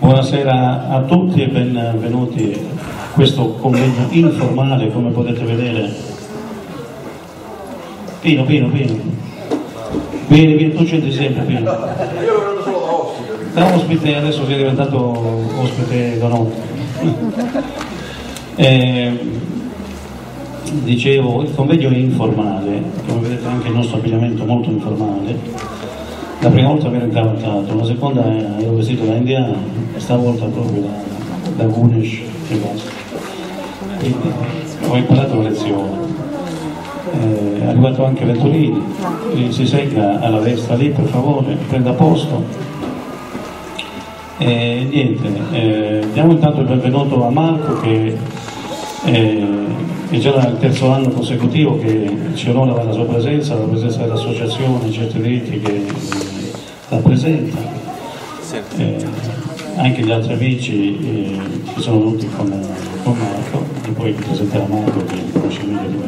Buonasera a tutti e benvenuti a questo convegno informale, come potete vedere. Pino, vieni, tu c'entri sempre, Pino. Io ero solo da ospite. Da ospite, adesso sei diventato ospite d'onore. Dicevo, il convegno è informale, come vedete anche il nostro abbigliamento è molto informale. La prima volta mi ero incavatato, la seconda ero vestito da indiano, stavolta proprio da Ganesh e basta. Quindi ho imparato la lezione. È arrivato anche Ventolini, si segga alla destra lì per favore, prenda posto. E niente, diamo intanto il benvenuto a Marco che è già il terzo anno consecutivo che ci onora della sua presenza, la presenza dell'associazione Certi Diritti che rappresenta, anche gli altri amici che sono venuti con Marco, e poi vi presenterà Marco che conosce meglio di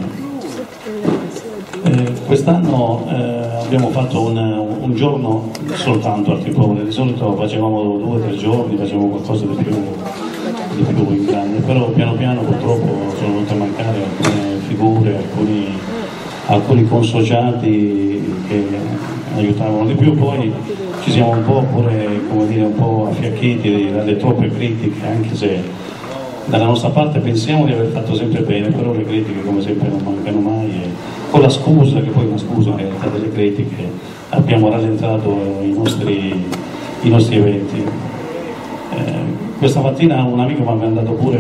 me. Quest'anno abbiamo fatto un giorno soltanto al Tripoli, di solito facevamo 2 o 3 giorni, facevamo qualcosa di più in grande, però piano piano purtroppo sono venute a mancare alcune figure, alcuni consociati che aiutavano di più, poi ci siamo un po' pure, come dire, un po' affiacchiti dalle troppe critiche, anche se dalla nostra parte pensiamo di aver fatto sempre bene, però le critiche come sempre non mancano mai e con la scusa, che poi è una scusa in realtà delle critiche, abbiamo rallentato i nostri eventi. Questa mattina un amico mi ha mandato pure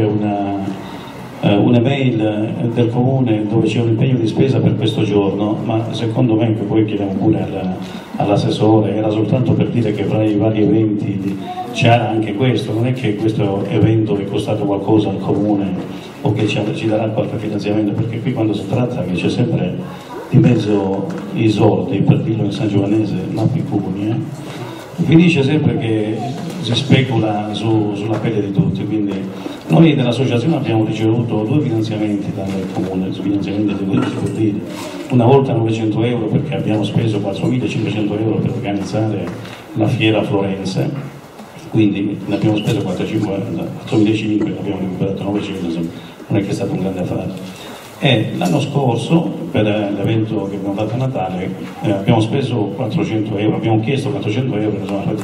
un'email del comune dove c'è un impegno di spesa per questo giorno, ma secondo me, che poi chiediamo pure all'assessore, era soltanto per dire che fra i vari eventi c'era anche questo, non è che questo evento è costato qualcosa al comune o che ci darà qualche finanziamento, perché qui quando si tratta che c'è sempre di mezzo i soldi, per dirlo in San Giovanese, ma picuni, finisce sempre che si specula sulla pelle di tutti, quindi noi dell'associazione abbiamo ricevuto 2 finanziamenti dal comune, finanziamenti di cui si può dire. Una volta 900 euro perché abbiamo speso 4.500 euro per organizzare la fiera Florenze, quindi ne abbiamo speso 4.500, ne abbiamo recuperato 900, non è che è stato un grande affare. E l'anno scorso, per l'evento che abbiamo fatto a Natale, abbiamo speso 400 euro, abbiamo chiesto 400 euro, ne sono stati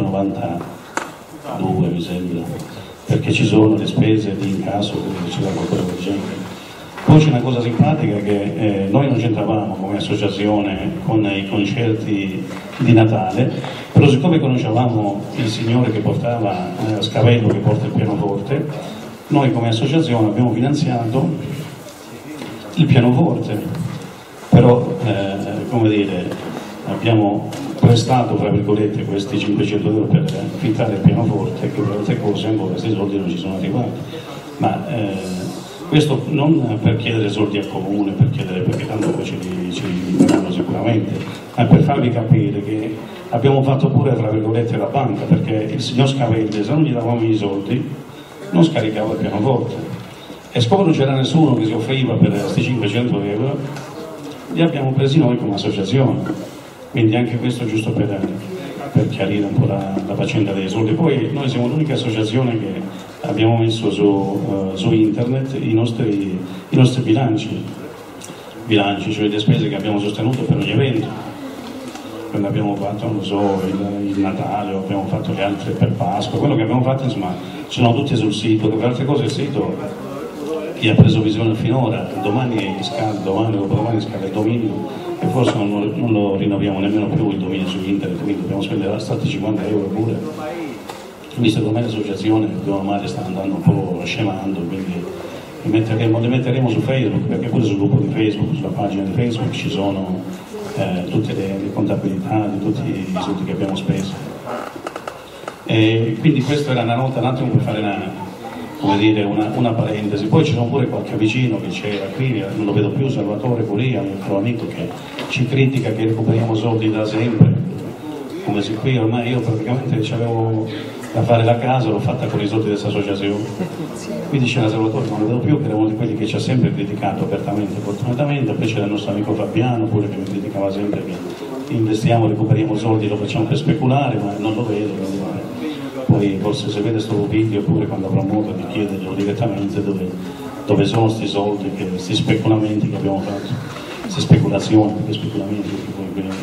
392 mi sembra, perché ci sono le spese di incasso, che ci dà qualcosa del genere. Poi c'è una cosa simpatica che noi non c'entravamo come associazione con i concerti di Natale, però siccome conoscevamo il signore che portava Scavello, che porta il pianoforte, noi come associazione abbiamo finanziato il pianoforte, però come dire, abbiamo prestato fra virgolette questi 500 euro per affittare il pianoforte, che per altre cose ancora questi soldi non ci sono arrivati, ma questo non per chiedere soldi al comune, perché tanto poi ce li daranno sicuramente, ma per farvi capire che abbiamo fatto pure fra virgolette la banca, perché il signor Scavelli, se non gli davamo i soldi non scaricava il pianoforte. E siccome non c'era nessuno che si offriva per questi 500 euro, li abbiamo presi noi come associazione. Quindi anche questo giusto per chiarire un po' la faccenda dei soldi. Poi noi siamo l'unica associazione che abbiamo messo su internet i nostri bilanci, cioè le spese che abbiamo sostenuto per ogni evento. Quando abbiamo fatto, non so, il Natale o abbiamo fatto le altre per Pasqua, quello che abbiamo fatto insomma sono tutti sul sito, che per altre cose il sito chi ha preso visione finora, domani scade il dominio e forse non lo rinnoviamo nemmeno più il dominio su internet, quindi dobbiamo spendere stati 50 euro pure, visto che ormai l'associazione bene o male sta andando un po' scemando, quindi le metteremo su Facebook, perché pure sul gruppo di Facebook, sulla pagina di Facebook ci sono tutte le contabilità di tutti i soldi che abbiamo speso. E quindi questa era una nota un attimo per fare una parentesi. Poi ci sono pure qualche vicino che c'era qui, non lo vedo più, Salvatore Curia, un altro amico che ci critica che recuperiamo soldi da sempre, come se qui ormai io praticamente avevo da fare la casa, l'ho fatta con i soldi di questa associazione. Quindi c'era Salvatore, non lo vedo più, che era uno di quelli che ci ha sempre criticato apertamente, fortunatamente. Poi c'era il nostro amico Fabiano pure che mi criticava sempre che investiamo, recuperiamo soldi, lo facciamo per speculare, ma non lo vedo. poi forse se vede questo video oppure quando avrà modo di chiederglielo direttamente dove sono questi soldi, questi speculamenti che abbiamo fatto, queste speculazioni, perché speculamenti, perché poi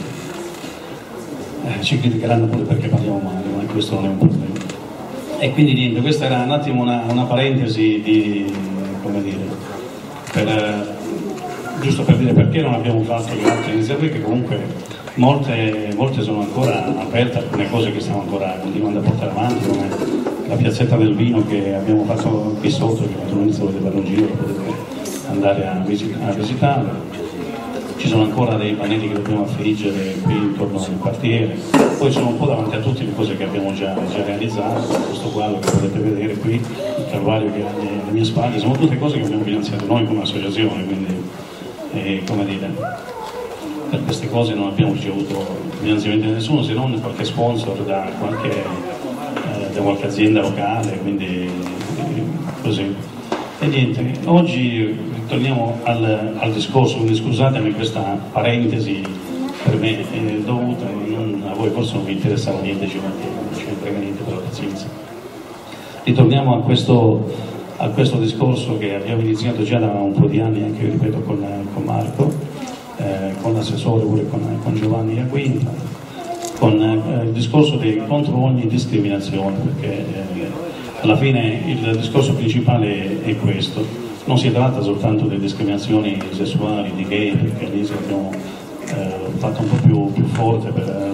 ci criticheranno pure perché parliamo male, ma questo non è un problema. E quindi niente, questa era un attimo una parentesi di, come dire, giusto per dire perché non abbiamo fatto le altre iniziative, che comunque molte sono ancora aperte, alcune cose che stiamo ancora continuando a portare avanti, come la piazzetta del vino che abbiamo fatto qui sotto, che quando inizio a vedere un giro potete andare a visitare. Ci sono ancora dei pannelli che dobbiamo affiggere qui intorno al quartiere, poi sono un po' davanti a tutte le cose che abbiamo già realizzato, questo quadro che potete vedere qui, il calvario che ha alle mie spalle, sono tutte cose che abbiamo finanziato noi come associazione, quindi come dire, per queste cose non abbiamo ricevuto finanziamento da nessuno, se non qualche sponsor da qualche azienda locale, quindi così. E niente, oggi torniamo al discorso, quindi scusatemi questa parentesi per me dovuta, a voi forse non vi interessava niente, non ci frega niente, per la pazienza. Ritorniamo a questo discorso che abbiamo iniziato già da un po' di anni, anche ripeto con Marco, con l'assessore, pure con Giovanni Iaquinta, con il discorso contro ogni discriminazione, perché alla fine il discorso principale è questo. Non si tratta soltanto di discriminazioni sessuali, di gay, perché lì abbiamo fatto un po' più forte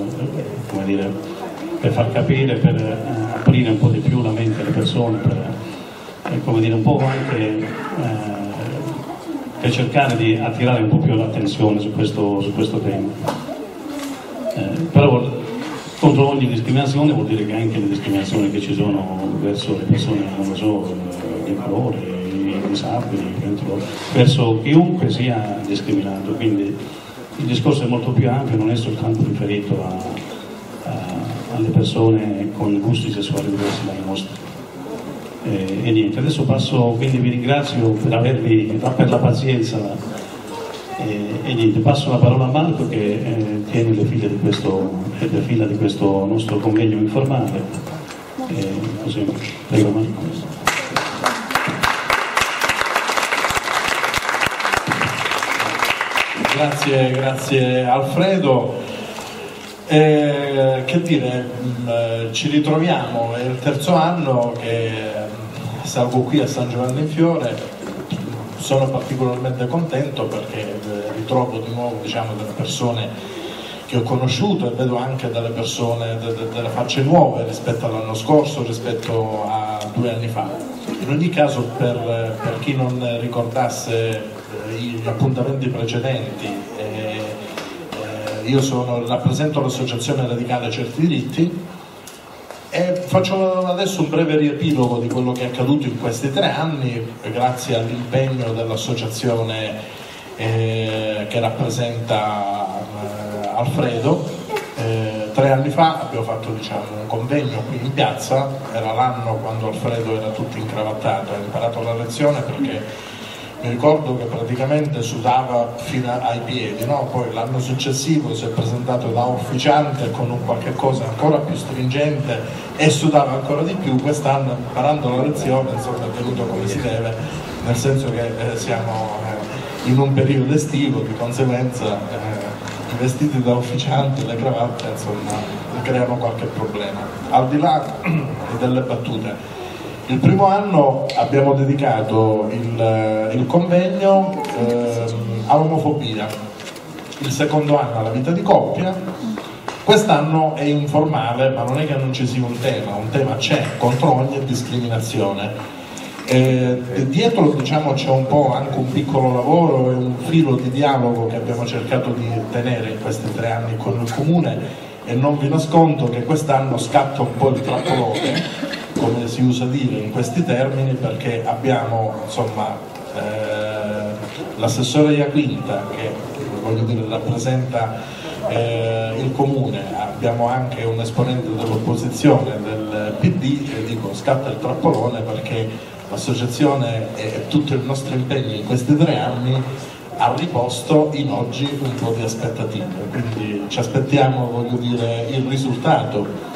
per far capire, per aprire un po' di più la mente alle persone, per un po' anche per cercare di attirare un po' più l'attenzione su questo tema. Però contro ogni discriminazione vuol dire che anche le discriminazioni che ci sono verso le persone, non lo so, di colore, i disabili, verso chiunque sia discriminato, quindi il discorso è molto più ampio, non è soltanto riferito alle persone con gusti sessuali diversi dai nostri. E niente, adesso passo, quindi vi ringrazio per la pazienza e niente, passo la parola a Marco che tiene le fila di questo nostro convegno informale. Così, prego Marco. Grazie Alfredo. Che dire, ci ritroviamo, è il terzo anno che salgo qui a San Giovanni in Fiore, sono particolarmente contento perché ritrovo di nuovo delle persone che ho conosciuto e vedo anche delle persone, delle facce nuove rispetto all'anno scorso, rispetto a 2 anni fa. In ogni caso, per chi non ricordasse gli appuntamenti precedenti, io rappresento l'associazione radicale Certi Diritti e faccio adesso un breve riepilogo di quello che è accaduto in questi 3 anni grazie all'impegno dell'associazione che rappresenta Alfredo. 3 anni fa abbiamo fatto un convegno qui in piazza, era l'anno quando Alfredo era tutto incravattato, ha imparato la lezione perché mi ricordo che praticamente sudava fino ai piedi, no? Poi l'anno successivo si è presentato da officiante con un qualche cosa ancora più stringente e sudava ancora di più. Quest'anno, imparando la lezione, insomma, è venuto come si deve, nel senso che siamo in un periodo estivo, di conseguenza i vestiti da officianti, le cravatte, insomma, creano qualche problema. Al di là delle battute, il primo anno abbiamo dedicato il convegno all'omofobia, il secondo anno alla vita di coppia, quest'anno è informale, ma non è che non ci sia un tema c'è, contro ogni discriminazione. Dietro c'è un po' anche un piccolo lavoro e un filo di dialogo che abbiamo cercato di tenere in questi 3 anni con il Comune, e non vi nascondo che quest'anno scatta un po' il trappolone, come si usa dire in questi termini, perché abbiamo l'assessore Iaquinta che rappresenta il Comune, abbiamo anche un esponente dell'opposizione del PD, e dico scatta il trappolone perché l'associazione e tutto il nostro impegno in questi 3 anni ha riposto in oggi un po' di aspettative, quindi ci aspettiamo il risultato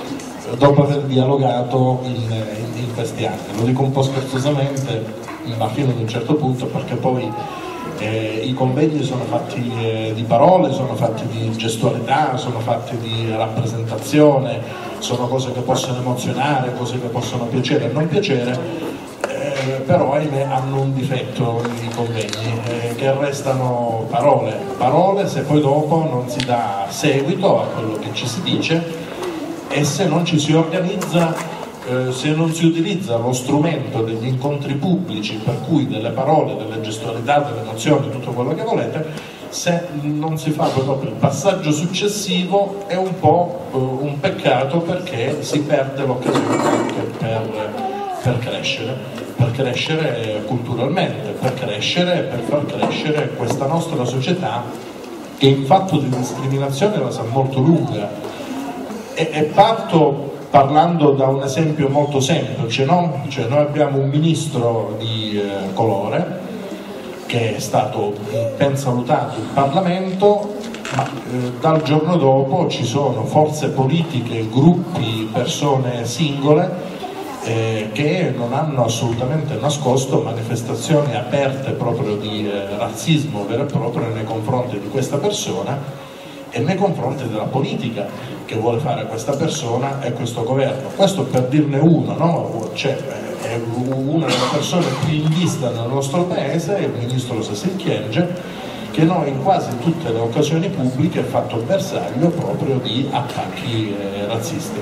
dopo aver dialogato in questi anni. Lo dico un po' scherzosamente, ma fino ad un certo punto, perché poi i convegni sono fatti di parole, sono fatti di gestualità, sono fatti di rappresentazione, sono cose che possono emozionare, cose che possono piacere e non piacere, però ahimè hanno un difetto i convegni, che restano parole se poi dopo non si dà seguito a quello che ci si dice e se non ci si organizza, se non si utilizza lo strumento degli incontri pubblici, per cui delle parole, delle gestualità, delle emozioni, tutto quello che volete, se non si fa poi dopo il passaggio successivo è un po' un peccato, perché si perde l'occasione anche per crescere culturalmente, per far crescere questa nostra società che in fatto di discriminazione la sa molto lunga. E parto parlando da un esempio molto semplice, no? Cioè, noi abbiamo un ministro di colore che è stato ben salutato in Parlamento, ma dal giorno dopo ci sono forze politiche, gruppi, persone singole che non hanno assolutamente nascosto manifestazioni aperte proprio di razzismo vero e proprio nei confronti di questa persona e nei confronti della politica che vuole fare questa persona e questo governo. Questo per dirne uno, no? Cioè, è una delle persone più in vista nel nostro paese, il ministro Cécile Kyenge, che noi in quasi tutte le occasioni pubbliche ha fatto bersaglio proprio di attacchi razzisti.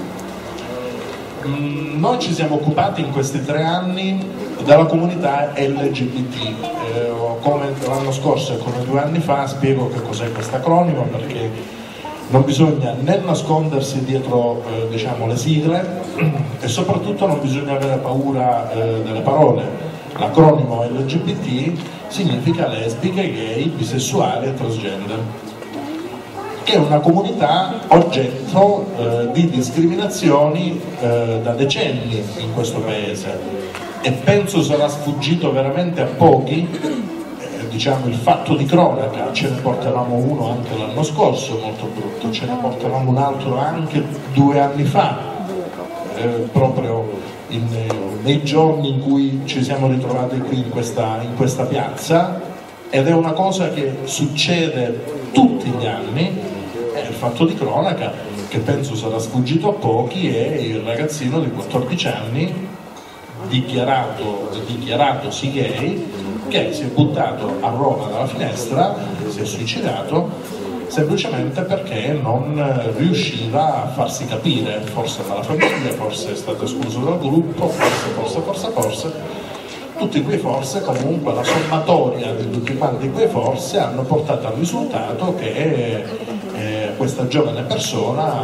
Noi ci siamo occupati in questi 3 anni della comunità LGBT, come l'anno scorso e come 2 anni fa spiego che cos'è questo acronimo, perché non bisogna né nascondersi dietro diciamo, le sigle e soprattutto non bisogna avere paura delle parole. L'acronimo LGBT significa lesbiche, gay, bisessuali e transgender, che è una comunità oggetto di discriminazioni da decenni in questo paese e penso sarà sfuggito veramente a pochi, diciamo il fatto di cronaca, ce ne portavamo uno anche l'anno scorso molto brutto, ce ne portavamo un altro anche 2 anni fa, proprio nei giorni in cui ci siamo ritrovati qui in questa piazza, ed è una cosa che succede tutti gli anni. Il fatto di cronaca che penso sarà sfuggito a pochi è il ragazzino di 14 anni dichiaratosi gay, che si è buttato a Roma dalla finestra, si è suicidato semplicemente perché non riusciva a farsi capire, forse dalla famiglia, forse è stato escluso dal gruppo, forse tutti quei forse, comunque la sommatoria di tutti quanti quei forse hanno portato al risultato che questa giovane persona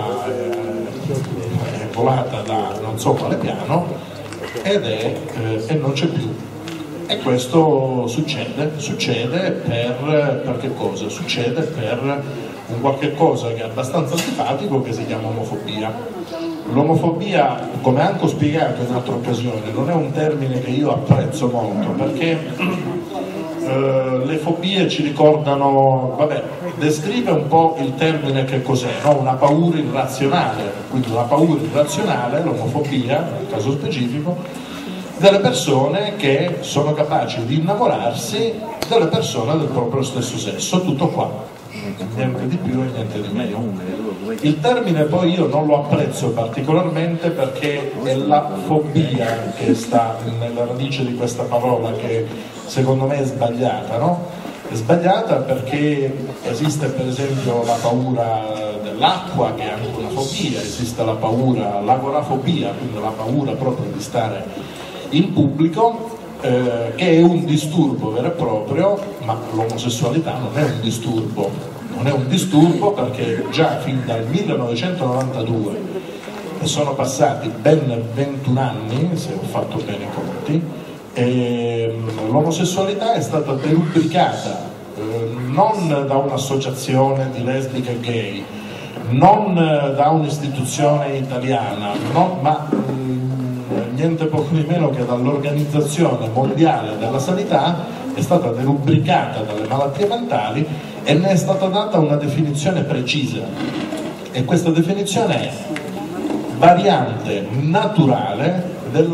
è volata da non so quale piano e non c'è più. E questo succede per che cosa? Succede per un qualche cosa che è abbastanza antipatico, che si chiama omofobia. L'omofobia, come anche ho spiegato in altre occasioni, non è un termine che io apprezzo molto, perché le fobie ci ricordano, descrive un po' il termine che cos'è, no? Una paura irrazionale, quindi una paura irrazionale, l'omofobia nel caso specifico, delle persone che sono capaci di innamorarsi delle persone del proprio stesso sesso, tutto qua, niente di più e niente di meno. Il termine poi io non lo apprezzo particolarmente, perché è la fobia che sta nella radice di questa parola, che secondo me è sbagliata, no? È sbagliata perché esiste per esempio la paura dell'acqua, che è anche una fobia, esiste la paura, l'agorafobia, quindi la paura proprio di stare in pubblico, che è un disturbo vero e proprio, ma l'omosessualità non è un disturbo, perché già fin dal 1992, e sono passati ben 21 anni, se ho fatto bene i conti, l'omosessualità è stata derubricata non da un'associazione di lesbiche e gay, non da un'istituzione italiana, ma niente poco di meno che dall'Organizzazione Mondiale della Sanità, è stata derubricata dalle malattie mentali e ne è stata data una definizione precisa, e questa definizione è variante naturale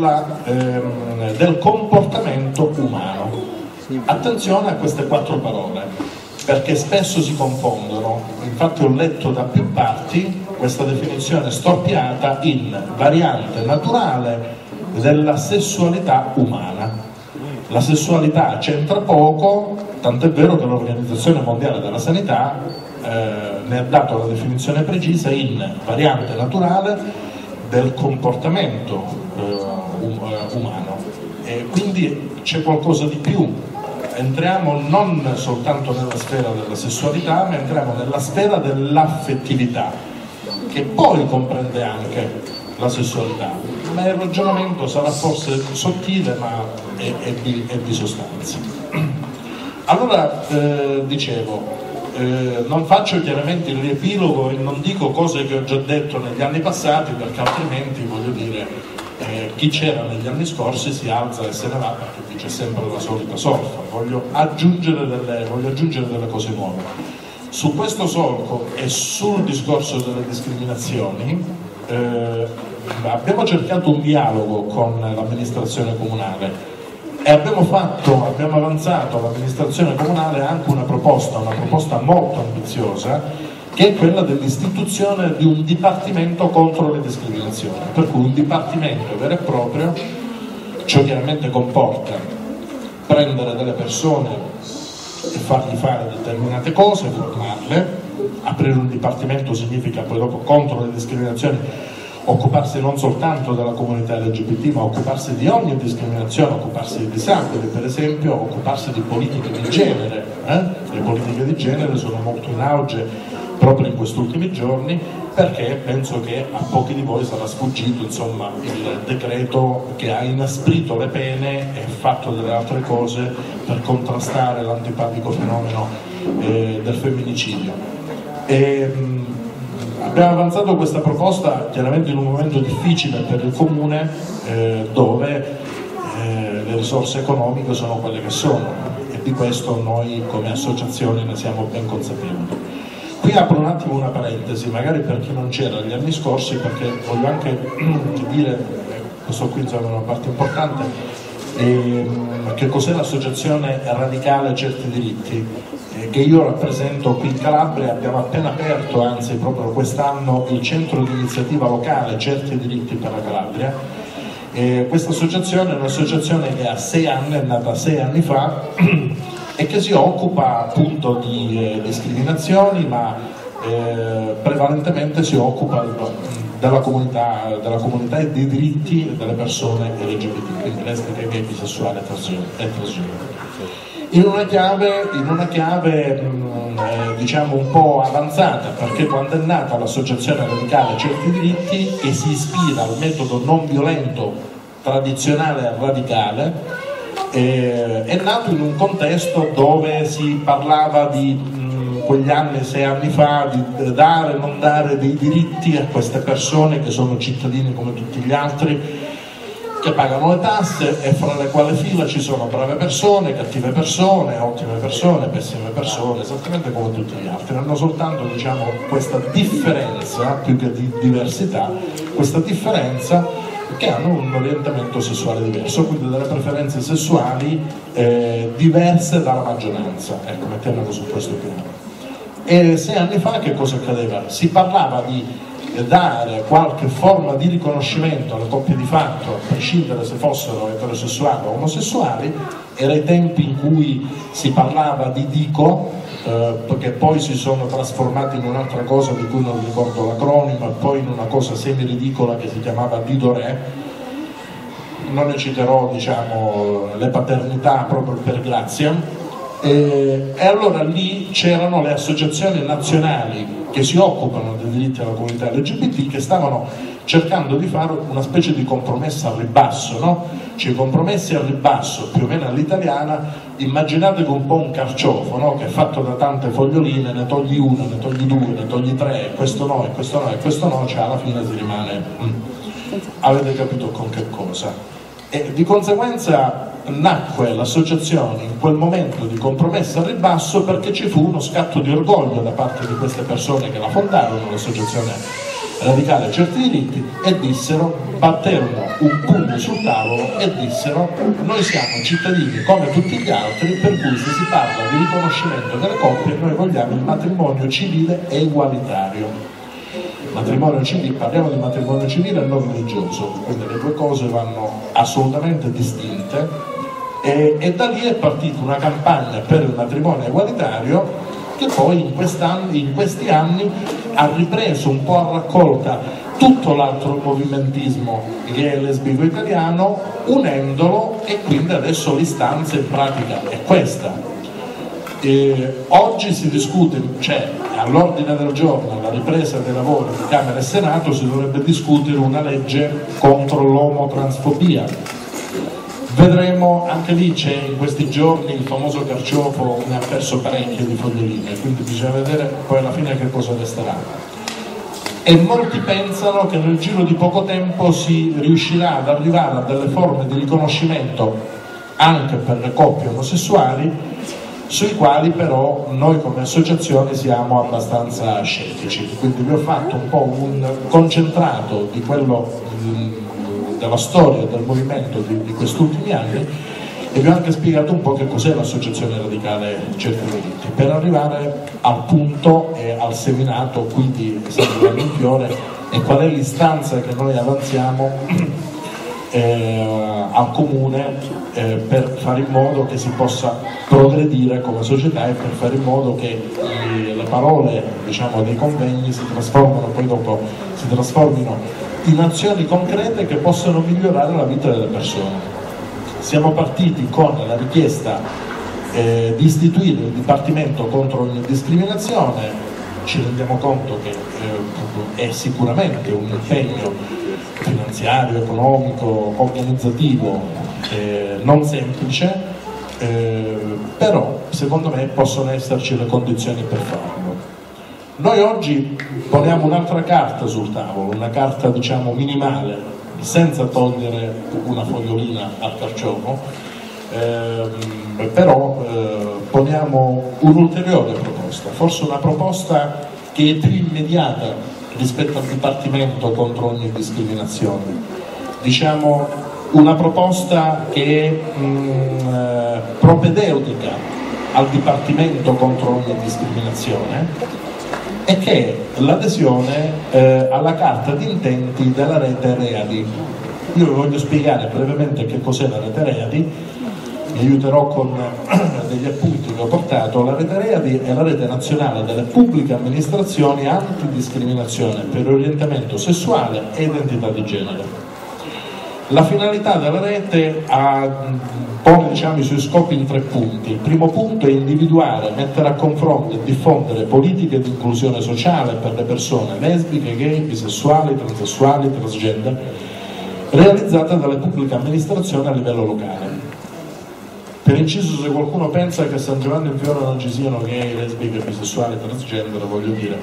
del comportamento umano. Attenzione a queste 4 parole, perché spesso si confondono. Infatti ho letto da più parti questa definizione storpiata in variante naturale della sessualità umana. La sessualità c'entra poco, tant'è vero che l'Organizzazione Mondiale della Sanità ne ha dato la definizione precisa in variante naturale del comportamento umano, e quindi c'è qualcosa di più. Entriamo non soltanto nella sfera della sessualità, ma entriamo nella sfera dell'affettività, che poi comprende anche la sessualità, ma il ragionamento sarà forse sottile, ma è di sostanza. Allora, dicevo, non faccio chiaramente il riepilogo e non dico cose che ho già detto negli anni passati, perché altrimenti, voglio dire, chi c'era negli anni scorsi si alza e se ne va, perché dice sempre la solita solfa. Voglio aggiungere delle cose nuove. Su questo solco e sul discorso delle discriminazioni abbiamo cercato un dialogo con l'amministrazione comunale e abbiamo avanzato all'amministrazione comunale anche una proposta molto ambiziosa, che è quella dell'istituzione di un dipartimento contro le discriminazioni, per cui un dipartimento vero e proprio. Ciò chiaramente comporta prendere delle persone e fargli fare determinate cose, formarle. Aprire un dipartimento significa poi dopo contro le discriminazioni occuparsi non soltanto della comunità LGBT, ma occuparsi di ogni discriminazione, occuparsi dei disabili per esempio, occuparsi di politiche di genere. Le politiche di genere sono molto in auge proprio in questi ultimi giorni, perché penso che a pochi di voi sarà sfuggito, insomma, il decreto che ha inasprito le pene e fatto delle altre cose per contrastare l'antipatico fenomeno del femminicidio. Abbiamo avanzato questa proposta chiaramente in un momento difficile per il Comune, dove le risorse economiche sono quelle che sono, e di questo noi come associazione ne siamo ben consapevoli. Qui apro un attimo una parentesi, magari per chi non c'era negli anni scorsi, perché voglio anche dire, questo qui insomma è una parte importante, che cos'è l'associazione radicale Certi Diritti, che io rappresento qui in Calabria. Abbiamo appena aperto, anzi proprio quest'anno, il centro di iniziativa locale Certi Diritti per la Calabria. Questa associazione è un'associazione che ha 6 anni, è nata 6 anni fa, e che si occupa appunto di discriminazioni, ma prevalentemente si occupa della comunità e dei diritti delle persone LGBT, quindi lesbiche, gay, bisessuali e transgenico. In una chiave diciamo un po' avanzata, perché quando è nata l'associazione radicale Certi Diritti, che si ispira al metodo non violento tradizionale e radicale, è nato in un contesto dove si parlava di quegli anni, 6 anni fa, di dare o non dare dei diritti a queste persone che sono cittadini come tutti gli altri, che pagano le tasse e fra le quali fila ci sono brave persone, cattive persone, ottime persone, pessime persone, esattamente come tutti gli altri. Hanno soltanto, diciamo, questa differenza, più che di diversità, questa differenza che hanno un orientamento sessuale diverso, quindi delle preferenze sessuali diverse dalla maggioranza, ecco, mettiamolo su questo piano. E 6 anni fa che cosa accadeva? Si parlava di dare qualche forma di riconoscimento alle coppie di fatto, a prescindere se fossero eterosessuali o omosessuali. Era i tempi in cui si parlava di dico, perché poi si sono trasformati in un'altra cosa di cui non ricordo l'acronimo, e poi in una cosa semi-ridicola che si chiamava Didorè. Non ne citerò, diciamo, le paternità proprio per grazia. E allora lì c'erano le associazioni nazionali che si occupano dei diritti della comunità LGBT, che stavano cercando di fare una specie di compromesso al ribasso, no? Cioè i compromessi al ribasso, più o meno all'italiana, immaginatevi un po' un carciofo, no? Che è fatto da tante foglioline, ne togli una, ne togli due, ne togli tre, e questo no, e questo no, e questo no, cioè alla fine si rimane, avete capito con che cosa. E di conseguenza nacque l'associazione in quel momento di compromesso al ribasso, perché ci fu uno scatto di orgoglio da parte di queste persone che la fondarono, l'associazione radicale certi diritti e batterono un pugno sul tavolo e dissero: noi siamo cittadini come tutti gli altri, per cui se si parla di riconoscimento delle coppie noi vogliamo il matrimonio civile e egualitario. Matrimonio civile, parliamo di matrimonio civile e non religioso, quindi le due cose vanno assolutamente distinte, e da lì è partita una campagna per il matrimonio egualitario che poi in questi anni ha ripreso un po' a raccolta tutto l'altro movimentismo gay e lesbico italiano, unendolo, e quindi adesso l'istanza in pratica è questa. Oggi si discute, cioè all'ordine del giorno, alla ripresa dei lavori di Camera e Senato, si dovrebbe discutere una legge contro l'omotransfobia. Vedremo, anche lì c'è in questi giorni il famoso carciofo, ne ha perso parecchie di foglioline, quindi bisogna vedere poi alla fine che cosa resterà. E molti pensano che nel giro di poco tempo si riuscirà ad arrivare a delle forme di riconoscimento anche per le coppie omosessuali, sui quali però noi come associazione siamo abbastanza scettici. Quindi vi ho fatto un po' un concentrato di quello della storia del movimento di questi ultimi anni, e vi ho anche spiegato un po' che cos'è l'associazione radicale certi diritti, per arrivare al punto e al seminato qui di San Giovanni in Fiore, e qual è l'istanza che noi avanziamo al comune per fare in modo che si possa progredire come società, e per fare in modo che le parole, diciamo, dei convegni si trasformino in azioni concrete che possano migliorare la vita delle persone. Siamo partiti con la richiesta di istituire il Dipartimento contro ogni discriminazione. Ci rendiamo conto che è sicuramente un impegno finanziario, economico, organizzativo non semplice, però secondo me possono esserci le condizioni per farlo. Noi oggi poniamo un'altra carta sul tavolo, una carta diciamo minimale, senza togliere una fogliolina al carciofo, però poniamo un'ulteriore proposta, forse una proposta che è più immediata rispetto al Dipartimento contro ogni discriminazione, diciamo una proposta che è propedeutica al Dipartimento contro ogni discriminazione, e che è l'adesione alla carta di intenti della rete Readi. Io vi voglio spiegare brevemente che cos'è la rete Readi, vi aiuterò con degli appunti che ho portato. La rete Readi è la rete nazionale delle pubbliche amministrazioni antidiscriminazione per orientamento sessuale e identità di genere. La finalità della rete pone diciamo, i suoi scopi in 3 punti. Il primo punto è individuare, mettere a confronto e diffondere politiche di inclusione sociale per le persone lesbiche, gay, bisessuali, transessuali, transgender, realizzate dalle pubbliche amministrazioni a livello locale. Per inciso, se qualcuno pensa che a San Giovanni in Fiore non ci siano gay, lesbiche, bisessuali, transgender, voglio dire,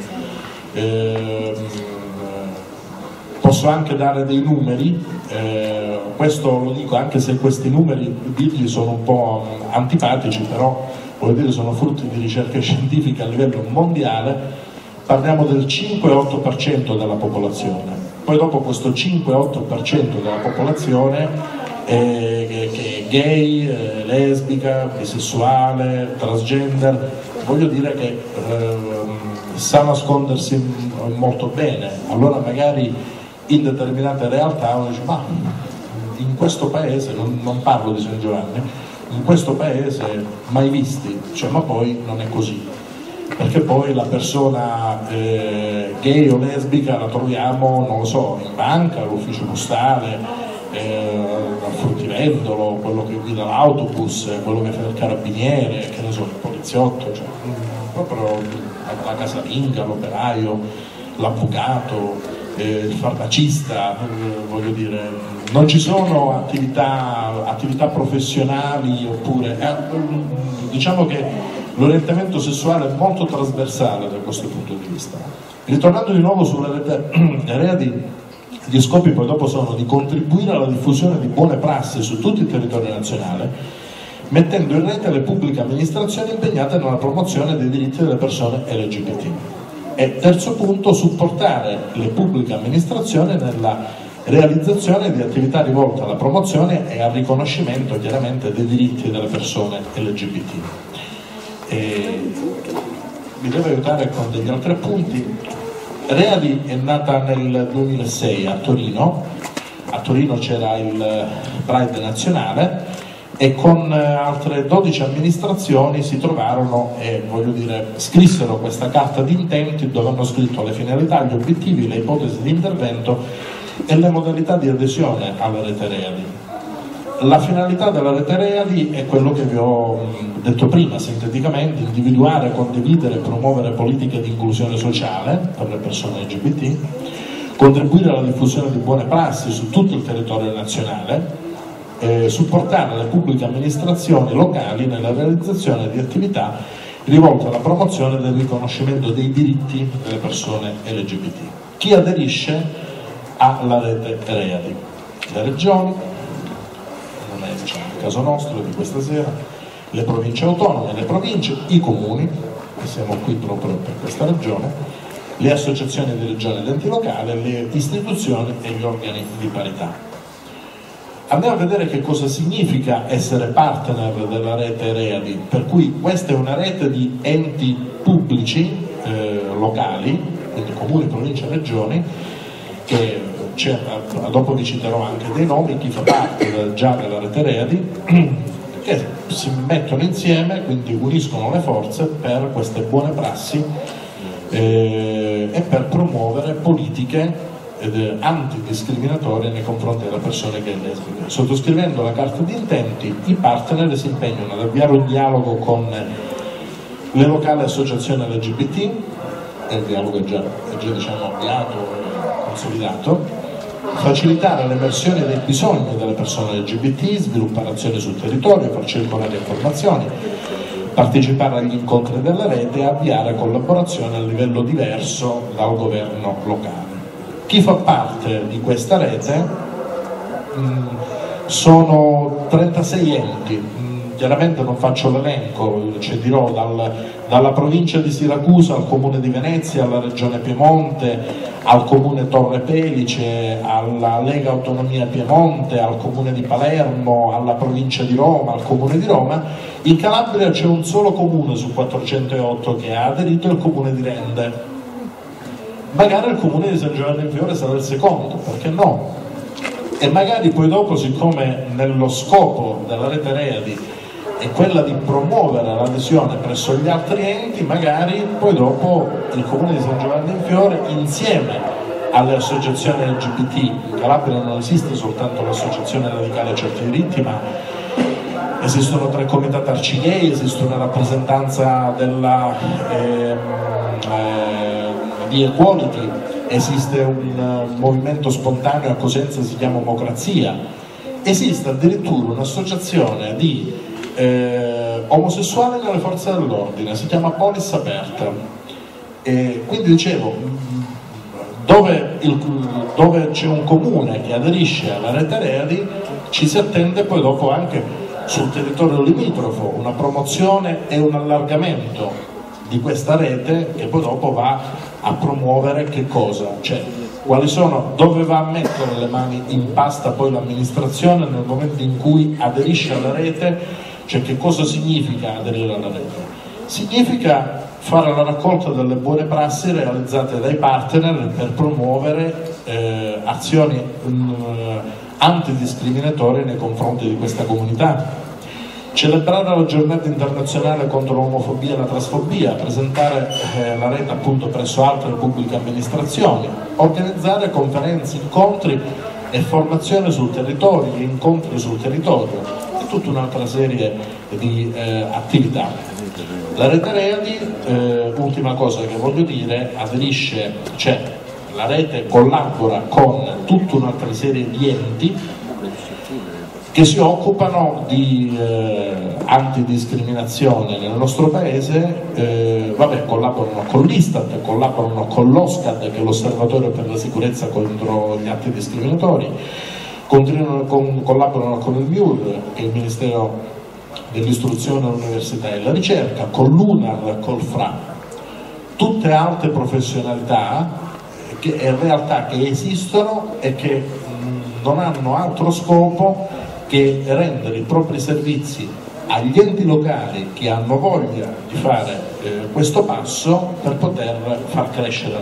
posso anche dare dei numeri, questo lo dico anche se questi numeri dirgli sono un po' antipatici, però voglio dire sono frutti di ricerche scientifiche a livello mondiale. Parliamo del 5-8% della popolazione, poi dopo questo 5-8% della popolazione che è gay, lesbica, bisessuale, transgender, voglio dire che sa nascondersi molto bene. Allora magari in determinate realtà uno dice ma in questo paese, non parlo di San Giovanni, in questo paese mai visti, cioè, ma poi non è così, perché poi la persona gay o lesbica la troviamo, non lo so, in banca, all'ufficio postale, al fruttivendolo, quello che guida l'autobus, quello che fa il carabiniere, che ne so, il poliziotto, cioè, proprio la casalinga, l'operaio, l'avvocato, il farmacista, voglio dire, non ci sono attività professionali, oppure diciamo che l'orientamento sessuale è molto trasversale da questo punto di vista. Ritornando di nuovo sulla rete Readi, gli scopi poi dopo sono di contribuire alla diffusione di buone prassi su tutto il territorio nazionale, mettendo in rete le pubbliche amministrazioni impegnate nella promozione dei diritti delle persone LGBT. E terzo punto, supportare le pubbliche amministrazioni nella realizzazione di attività rivolte alla promozione e al riconoscimento chiaramente dei diritti delle persone LGBT. Mi devo aiutare con degli altri appunti. Reali è nata nel 2006 a Torino c'era il Pride nazionale e con altre 12 amministrazioni si trovarono e scrissero questa carta di intenti dove hanno scritto le finalità, gli obiettivi, le ipotesi di intervento e le modalità di adesione alla rete Readi. La finalità della rete Readi è quello che vi ho detto prima, sinteticamente: individuare, condividere e promuovere politiche di inclusione sociale per le persone LGBT, contribuire alla diffusione di buone prassi su tutto il territorio nazionale, supportare le pubbliche amministrazioni locali nella realizzazione di attività rivolte alla promozione del riconoscimento dei diritti delle persone LGBT. Chi aderisce alla rete Readi? Le regioni, non è il caso nostro di questa sera, le province autonome, le province, i comuni, e siamo qui proprio per questa ragione, le associazioni di regioni ed enti locali, le istituzioni e gli organi di parità. Andiamo a vedere che cosa significa essere partner della rete Readi, per cui questa è una rete di enti pubblici locali, quindi comuni, province e regioni, che dopo vi citerò anche dei nomi, chi fa parte già della rete Readi, che si mettono insieme, quindi uniscono le forze per queste buone prassi e per promuovere politiche antidiscriminatorie nei confronti delle persone gay e lesbiche. Sottoscrivendo la carta di intenti, i partner si impegnano ad avviare un dialogo con le locali associazioni LGBT, e il dialogo è già avviato e consolidato, facilitare l'emersione dei bisogni delle persone LGBT, sviluppare azioni sul territorio, far circolare informazioni, partecipare agli incontri della rete e avviare collaborazioni a livello diverso dal governo locale. Chi fa parte di questa rete sono 36 enti, chiaramente non faccio l'elenco, ci dirò dalla provincia di Siracusa al comune di Venezia, alla regione Piemonte, al comune Torre Pelice, alla Lega Autonomia Piemonte, al comune di Palermo, alla provincia di Roma, al comune di Roma. In Calabria c'è un solo comune su 408 che ha aderito, il comune di Rende. Magari il comune di San Giovanni in Fiore sarà il secondo, perché no? E magari poi dopo, siccome nello scopo della rete Readi è quella di promuovere l'adesione presso gli altri enti, magari poi dopo il comune di San Giovanni in Fiore, insieme alle associazioni LGBT, in Calabria non esiste soltanto l'associazione radicale a certi diritti, ma esistono 3 comitati arcigay, esiste una rappresentanza di Equality, esiste un movimento spontaneo a Cosenza, si chiama Democrazia, esiste addirittura un'associazione di omosessuali nelle forze dell'ordine, si chiama Polis Aperta. E quindi dicevo, dove c'è un comune che aderisce alla rete Readi, ci si attende poi dopo anche sul territorio limitrofo una promozione e un allargamento di questa rete che poi dopo va a promuovere che cosa? Cioè, quali sono, dove va a mettere le mani in pasta poi l'amministrazione nel momento in cui aderisce alla rete? Cioè, che cosa significa aderire alla rete? Significa fare la raccolta delle buone prassi realizzate dai partner per promuovere azioni antidiscriminatorie nei confronti di questa comunità. Celebrare la giornata internazionale contro l'omofobia e la transfobia, presentare la rete appunto presso altre pubbliche amministrazioni, organizzare conferenze, incontri e formazione sul territorio, incontri sul territorio e tutta un'altra serie di attività. La rete Readi, ultima cosa che voglio dire, aderisce, cioè la rete collabora con tutta un'altra serie di enti che si occupano di antidiscriminazione nel nostro paese, collaborano con l'Istat, collaborano con l'Oscad, che è l'Osservatorio per la sicurezza contro gli atti discriminatori, collaborano con il MIUR, che è il Ministero dell'Istruzione, l'Università e la Ricerca, con l'UNAR, col FRA. Tutte tutte alte professionalità e realtà che esistono e che non hanno altro scopo che rendere i propri servizi agli enti locali che hanno voglia di fare questo passo per poter far crescere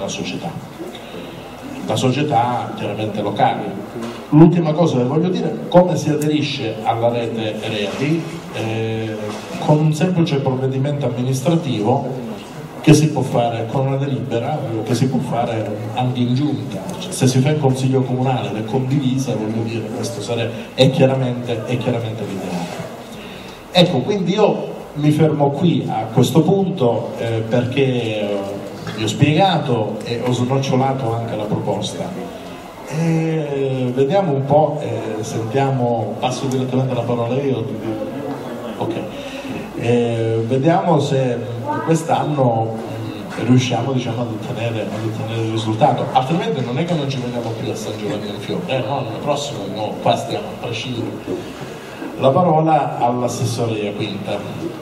la società chiaramente locale. L'ultima cosa che voglio dire, come si aderisce alla rete Reali? Con un semplice provvedimento amministrativo che si può fare con una delibera, che si può fare anche in giunta. Se si fa in consiglio comunale ed è condivisa, voglio dire, questo è chiaramente l'ideale. Ecco, quindi io mi fermo qui a questo punto perché vi ho spiegato e ho snocciolato anche la proposta. Vediamo un po', passo direttamente la parola io. Ok. Vediamo se quest'anno riusciamo, diciamo, ad ottenere il risultato, altrimenti non è che non ci vediamo più a San Giovanni del Fiore, no, l'anno prossimo no, qua stiamo a prescindere. La parola all'assessore Quinta.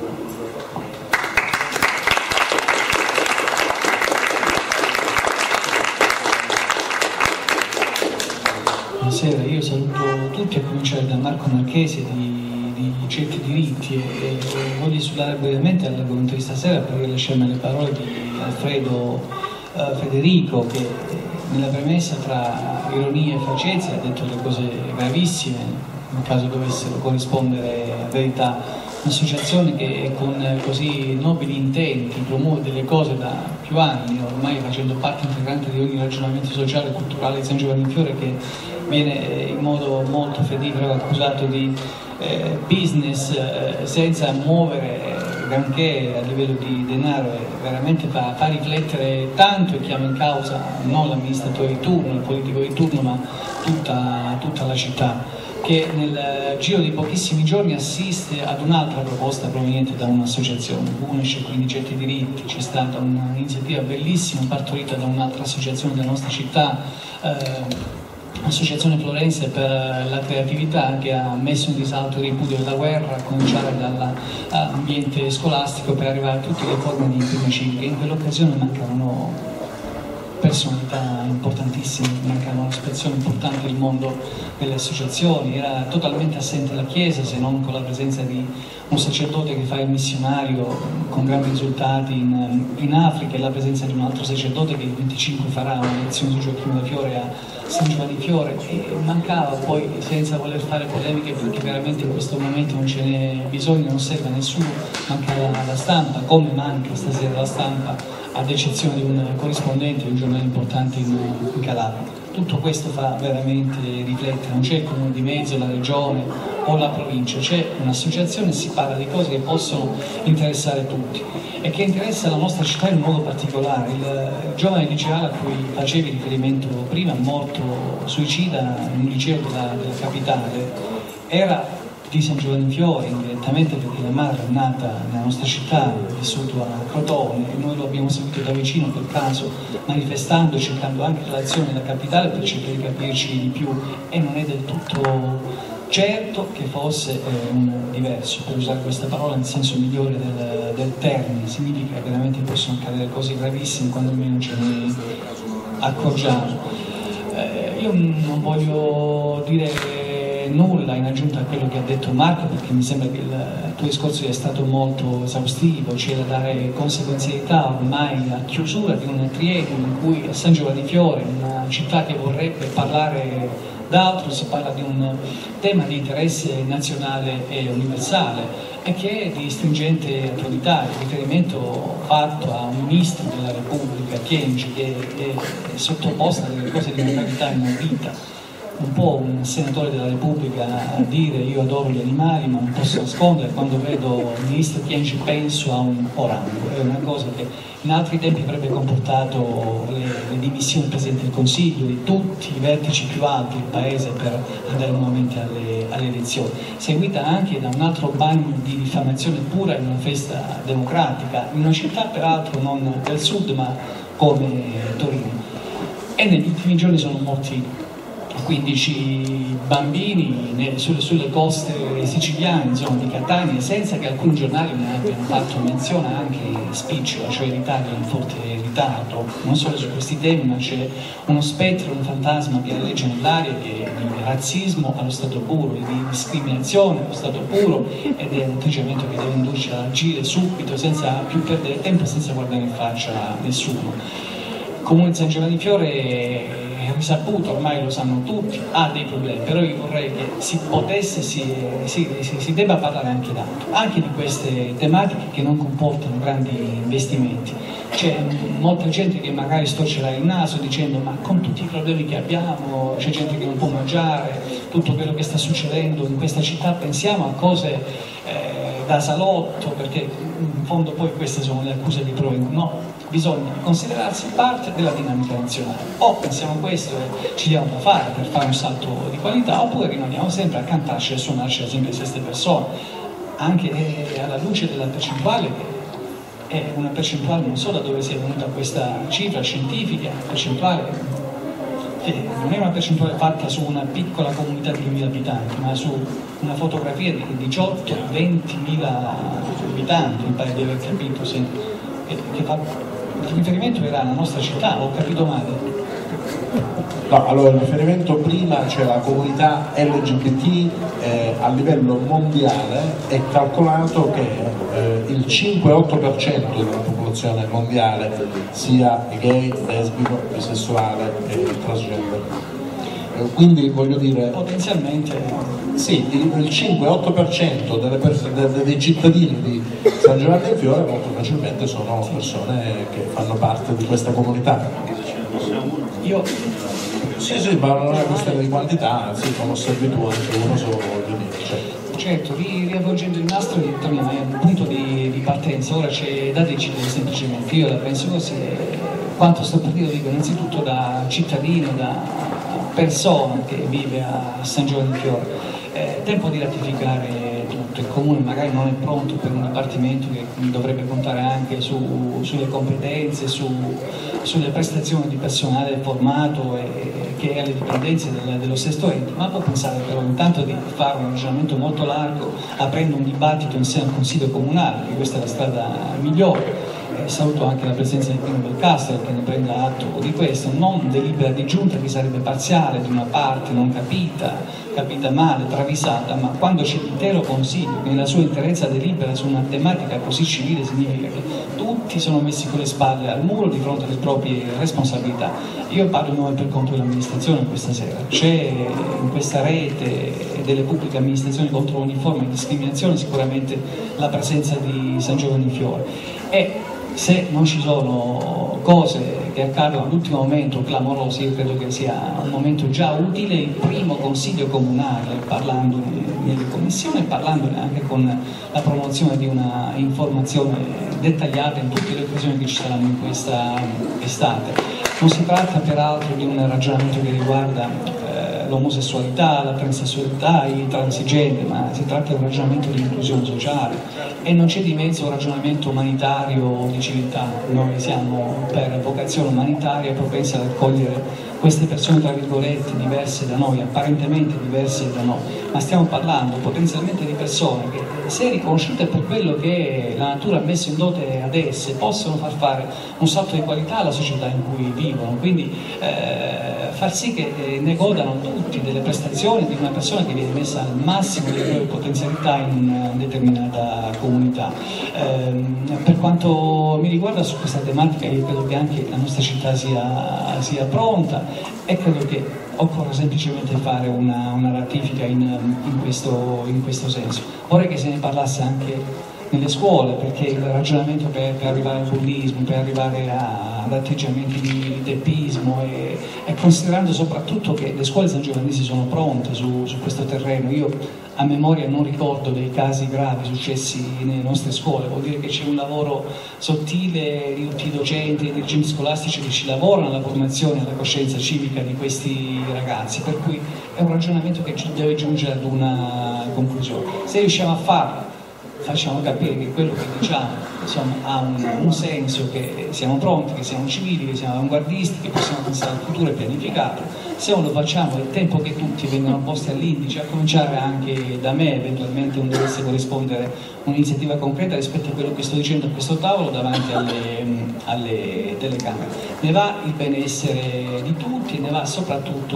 Buonasera, io saluto tutti, a cominciare da Marco Marchesi di Certi Diritti e voglio isolare brevemente all'argomento di stasera per rilasciarmi le parole di Alfredo Federico, che nella premessa tra ironia e facezia ha detto delle cose gravissime, nel caso dovessero corrispondere a verità. Un'associazione che con così nobili intenti promuove delle cose da più anni, ormai facendo parte integrante di ogni ragionamento sociale e culturale di San Giovanni in Fiore, che viene in modo molto fedifero accusato di business senza muovere granché a livello di denaro, veramente fa riflettere tanto e chiama in causa non l'amministratore di turno, il politico di turno, ma tutta la città, che nel giro di pochissimi giorni assiste ad un'altra proposta proveniente da un'associazione, unisce quindi Certi Diritti. C'è stata un'iniziativa bellissima partorita da un'altra associazione della nostra città, l'Associazione Florense per la Creatività, che ha messo in risalto il ripudio della guerra, a cominciare dall'ambiente scolastico per arrivare a tutte le forme di impegno civico. In quell'occasione mancavano personalità importantissime, mancavano espressioni importanti del mondo delle associazioni, era totalmente assente la Chiesa, se non con la presenza di un sacerdote che fa il missionario con grandi risultati in Africa, e la presenza di un altro sacerdote che il 25 farà una lezione su Gioacchino da Fiore a San Giovanni Fiore, e mancava poi, senza voler fare polemiche perché veramente in questo momento non ce n'è bisogno, non serve a nessuno, mancava la stampa, come manca stasera la stampa, ad eccezione di un corrispondente di un giornale importante in Calabria. Tutto questo fa veramente riflettere, non c'è il comune di mezzo, la regione o la provincia, c'è un'associazione, si parla di cose che possono interessare tutti e che interessa la nostra città in modo particolare. Il giovane liceale a cui facevi riferimento prima, morto suicida in un liceo della capitale, era di San Giovanni in Fiore indirettamente perché la madre è nata nella nostra città, ha vissuto a Crotone, e noi lo abbiamo seguito da vicino quel caso, manifestando, cercando anche relazioni alla capitale per cercare di capirci di più, e non è del tutto certo che fosse un diverso, per usare questa parola nel senso migliore del termine. Significa che veramente possono accadere cose gravissime quando almeno ce ne accorgiamo. Io non voglio dire nulla in aggiunta a quello che ha detto Marco, perché mi sembra che il tuo discorso sia stato molto esaustivo. C'è da dare conseguenzialità ormai a chiusura di un triennio in cui a San Giovanni Fiore, una città che vorrebbe parlare d'altro, si parla di un tema di interesse nazionale e universale e che è di stringente attualità. Il riferimento fatto a un ministro della Repubblica, Kyenge, che è sottoposta a delle cose di una gravità inaudita. Un po' un senatore della Repubblica a dire io adoro gli animali, ma non posso nascondere quando vedo il ministro Kyenge penso a un orango. È una cosa che in altri tempi avrebbe comportato le dimissioni del Presidente del Consiglio, di tutti i vertici più alti del Paese per andare nuovamente alle elezioni, seguita anche da un altro bagno di diffamazione pura in una festa democratica, in una città peraltro non del sud ma come Torino. E negli ultimi giorni sono morti 15 bambini sulle coste siciliane, insomma, di Catania, senza che alcuni giornali ne abbiano fatto menzione, anche spicciola, cioè l'Italia in forte ritardo, non solo su questi temi, ma c'è uno spettro, un fantasma che alleggia nell'aria, che è di razzismo allo stato puro, di discriminazione allo stato puro, ed è un atteggiamento che deve indurci ad agire subito, senza più perdere tempo, senza guardare in faccia a nessuno. Il Comune di San Giovanni di Fiore è risaputo, ormai lo sanno tutti, ha dei problemi, però io vorrei che si potesse, si debba parlare anche d'altro, anche di queste tematiche che non comportano grandi investimenti. C'è molta gente che magari storcerà il naso dicendo: ma con tutti i problemi che abbiamo, c'è gente che non può mangiare, tutto quello che sta succedendo in questa città, pensiamo a cose da salotto, perché in fondo poi queste sono le accuse di Provengo. No, bisogna considerarsi parte della dinamica nazionale. O pensiamo questo e ci diamo da fare per fare un salto di qualità, oppure rimaniamo sempre a cantarci e suonarci sempre le stesse persone, anche alla luce della percentuale, che è una percentuale non so da dove sia venuta questa cifra scientifica, percentuale che non è una percentuale fatta su una piccola comunità di 2.000 abitanti, ma su una fotografia di 18-20.000 abitanti, mi pare di aver capito, che fa il riferimento era alla nostra città, ho capito male? No, allora il riferimento prima, cioè la comunità LGBT a livello mondiale è calcolato che il 5-8% della popolazione mondiale sia gay, lesbico, bisessuale e transgender. Quindi voglio dire, potenzialmente sì, il 5-8% dei cittadini di San Giovanni in Fiore molto facilmente sono persone che fanno parte di questa comunità. Sì, ma non è una questione di quantità, sì, come servitù anche uno solo, voglio dire. Certo, riavvolgendo il nastro torniamo al punto di partenza. Ora c'è da decidere semplicemente, io la penso così, quanto sto per dire lo dico innanzitutto da cittadino, da persona che vive a San Giovanni di Fiore. Tempo di ratificare tutto, il Comune magari non è pronto per un dipartimento che dovrebbe contare anche sulle competenze, sulle prestazioni di personale formato e che è alle dipendenze dello stesso ente, ma può pensare però intanto di fare un ragionamento molto largo, aprendo un dibattito in seno al Consiglio Comunale, che questa è la strada migliore. Saluto anche la presenza di Pino Belcastro che ne prenda atto di questo, non delibera di giunta che sarebbe parziale, di una parte non capita male, travisata, ma quando c'è l'intero Consiglio che nella sua interezza delibera su una tematica così civile, significa che tutti sono messi con le spalle al muro di fronte alle proprie responsabilità. Io parlo di noi per conto dell'amministrazione questa sera, c'è in questa rete delle pubbliche amministrazioni contro ogni forma di discriminazione sicuramente la presenza di San Giovanni di Fiore, e se non ci sono cose che accadono all'ultimo momento clamorosi, io credo che sia un momento già utile il primo Consiglio Comunale, parlandone nelle commissioni e parlandone anche con la promozione di una informazione dettagliata in tutte le occasioni che ci saranno in questa estate. Non si tratta peraltro di un ragionamento che riguarda l'omosessualità, la transessualità, i transigenti, ma si tratta di un ragionamento di inclusione sociale e non c'è di mezzo un ragionamento umanitario di civiltà. Noi siamo per vocazione umanitaria propensi ad accogliere queste persone tra virgolette diverse da noi, apparentemente diverse da noi, ma stiamo parlando potenzialmente di persone che, se riconosciute per quello che la natura ha messo in dote ad esse, possono far fare un salto di qualità alla società in cui vivono, quindi far sì che ne godano tutti delle prestazioni di una persona che viene messa al massimo delle proprie potenzialità in una determinata comunità. Per quanto mi riguarda su questa tematica io credo che anche la nostra città sia pronta e credo che occorre semplicemente fare una ratifica in questo senso. Vorrei che se ne parlasse anche nelle scuole, perché il ragionamento per arrivare al bullismo, per arrivare ad atteggiamenti di teppismo e considerando soprattutto che le scuole sangiovannesi sono pronte su questo terreno. Io a memoria non ricordo dei casi gravi successi nelle nostre scuole, vuol dire che c'è un lavoro sottile di tutti i docenti e i dirigenti scolastici che ci lavorano alla formazione e alla coscienza civica di questi ragazzi, per cui è un ragionamento che deve giungere ad una conclusione. Se riusciamo a farlo, facciamo capire che quello che diciamo insomma, ha un senso, che siamo pronti, che siamo civili, che siamo avanguardisti, che possiamo pensare al futuro e pianificato. Se non lo facciamo è il tempo che tutti vengono posti all'indice, a cominciare anche da me, eventualmente non dovesse corrispondere un'iniziativa concreta rispetto a quello che sto dicendo a questo tavolo davanti alle telecamere. Ne va il benessere di tutti e ne va soprattutto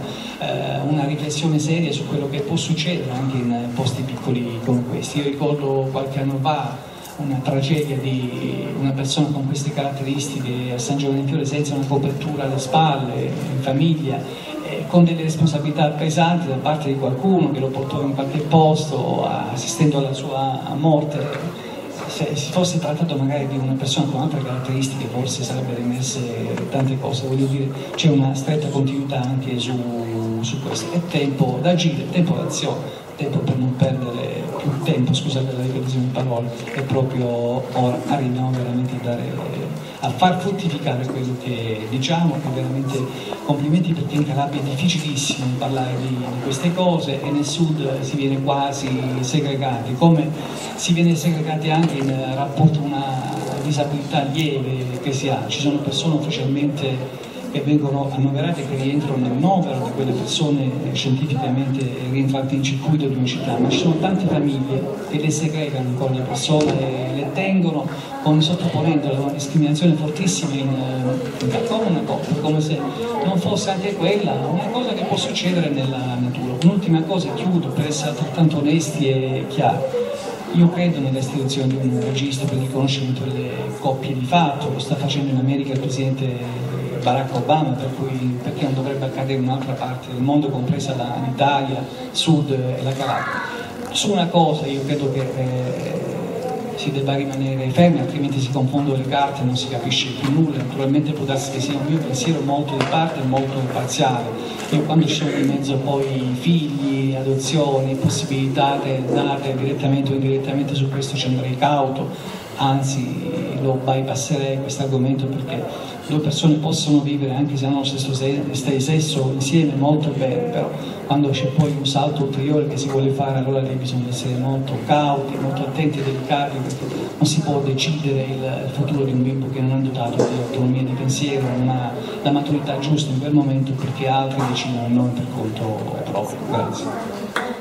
una riflessione seria su quello che può succedere anche in posti piccoli come questi. Io ricordo qualche anno fa una tragedia di una persona con queste caratteristiche a San Giovanni in Fiore, senza una copertura alle spalle, in famiglia, con delle responsabilità pesanti da parte di qualcuno che lo portò in qualche posto assistendo alla sua morte. Se si fosse trattato magari di una persona con altre caratteristiche forse sarebbero emerse tante cose. Voglio dire, c'è una stretta continuità anche su questo. È tempo d'agire, tempo d'azione, tempo per non perdere più tempo, scusate la ripetizione di parole, è proprio ora. Arriviamo veramente a far fruttificare quello che diciamo, e veramente complimenti, perché in Calabria è difficilissimo parlare di queste cose e nel sud si viene quasi segregati, come si viene segregati anche in rapporto a una disabilità lieve che si ha. Ci sono persone ufficialmente che vengono annoverate, che rientrano nel novero di quelle persone scientificamente rientranti in circuito di una città, ma ci sono tante famiglie che le segregano con le persone e le tengono sottoponendole a una discriminazione fortissima come una coppia, come se non fosse anche quella una cosa che può succedere nella natura. Un'ultima cosa, chiudo, per essere altrettanto onesti e chiari. Io credo nell'istituzione di un registro per il riconoscimento delle coppie di fatto, lo sta facendo in America il presidente Barack Obama, per cui perché non dovrebbe accadere in un'altra parte del mondo, compresa l'Italia, Sud e la Calabria. Su una cosa io credo che si debba rimanere fermi, altrimenti si confondono le carte e non si capisce più nulla. Naturalmente può darsi che sia un mio pensiero molto di parte e molto parziale. Io quando ci sono di mezzo poi figli, adozioni, possibilità date direttamente o indirettamente, su questo ci andrei cauto, anzi lo bypasserei questo argomento, perché due persone possono vivere anche se hanno lo stesso sesso insieme molto bene, però quando c'è poi un salto ulteriore che si vuole fare, allora lì bisogna essere molto cauti, molto attenti e delicati, perché non si può decidere il futuro di un bimbo che non è dotato di autonomia di pensiero, non ha la maturità giusta in quel momento, perché altri decidono non per conto proprio. Grazie.